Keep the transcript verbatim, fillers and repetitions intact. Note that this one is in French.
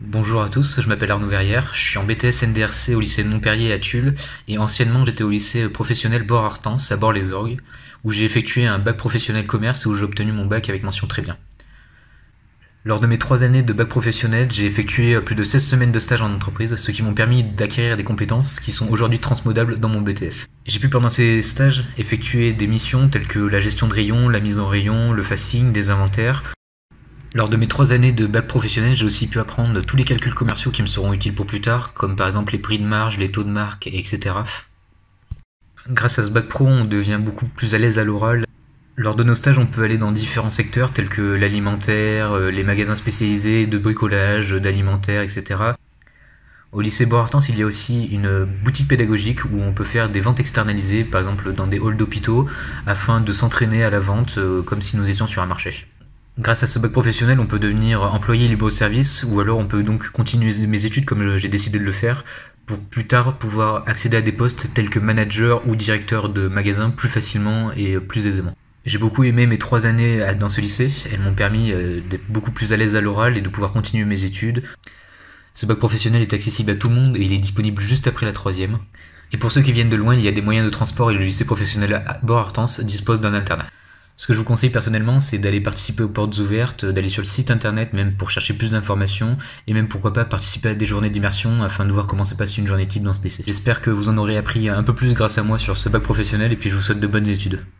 Bonjour à tous, je m'appelle Arnaud Verrière, je suis en B T S N D R C au lycée de Montpellier à Tulle et anciennement j'étais au lycée professionnel Bord-Artens à Bord-les-Orgues où j'ai effectué un bac professionnel commerce et où j'ai obtenu mon bac avec mention très bien. Lors de mes trois années de bac professionnel, j'ai effectué plus de seize semaines de stage en entreprise, ce qui m'ont permis d'acquérir des compétences qui sont aujourd'hui transmodables dans mon B T S. J'ai pu pendant ces stages effectuer des missions telles que la gestion de rayon, la mise en rayon, le facing, des inventaires. Lors de mes trois années de bac professionnel, j'ai aussi pu apprendre tous les calculs commerciaux qui me seront utiles pour plus tard, comme par exemple les prix de marge, les taux de marque, et cetera. Grâce à ce bac pro, on devient beaucoup plus à l'aise à l'oral. Lors de nos stages, on peut aller dans différents secteurs tels que l'alimentaire, les magasins spécialisés de bricolage, d'alimentaire, et cetera. Au lycée Bord-Artens, il y a aussi une boutique pédagogique où on peut faire des ventes externalisées, par exemple dans des halls d'hôpitaux, afin de s'entraîner à la vente comme si nous étions sur un marché. Grâce à ce bac professionnel, on peut devenir employé libre-service ou alors on peut donc continuer mes études comme j'ai décidé de le faire pour plus tard pouvoir accéder à des postes tels que manager ou directeur de magasin plus facilement et plus aisément. J'ai beaucoup aimé mes trois années dans ce lycée, elles m'ont permis d'être beaucoup plus à l'aise à l'oral et de pouvoir continuer mes études. Ce bac professionnel est accessible à tout le monde et il est disponible juste après la troisième. Et pour ceux qui viennent de loin, il y a des moyens de transport et le lycée professionnel Bord-Artens dispose d'un internat. Ce que je vous conseille personnellement, c'est d'aller participer aux portes ouvertes, d'aller sur le site internet même pour chercher plus d'informations, et même pourquoi pas participer à des journées d'immersion afin de voir comment se passe une journée type dans ce lycée. J'espère que vous en aurez appris un peu plus grâce à moi sur ce bac professionnel, et puis je vous souhaite de bonnes études.